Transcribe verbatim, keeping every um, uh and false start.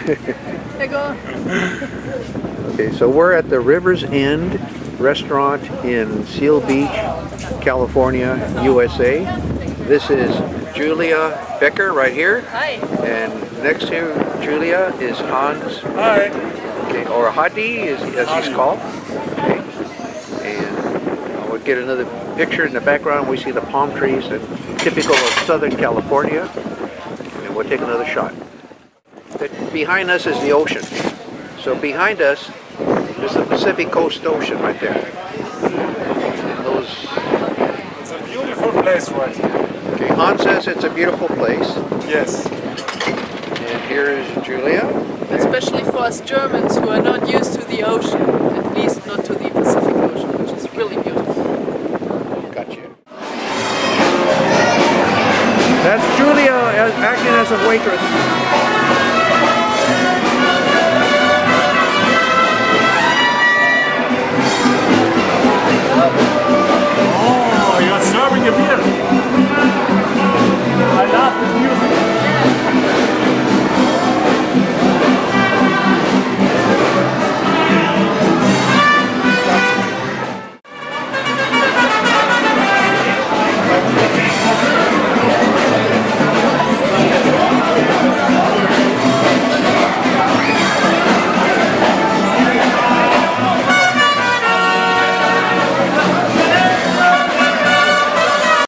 There you go. Okay, so we're at the River's End restaurant in Seal Beach, California, U S A. This is Julia Becker right here. Hi. And next to Julia is Hans. Hi. Okay, or Hadi, as, as he's called. Okay. And uh, we'll get another picture in the background. We see the palm trees, and typical of Southern California. And we'll take another shot. But behind us is the ocean. So behind us is the Pacific Coast Ocean right there. And those. It's a beautiful place right here. Okay, Hans says it's a beautiful place. Yes. And here is Julia. Especially for us Germans who are not used to the ocean, at least not to the Pacific Ocean, which is really beautiful. Gotcha. That's Julia as, acting as a waitress.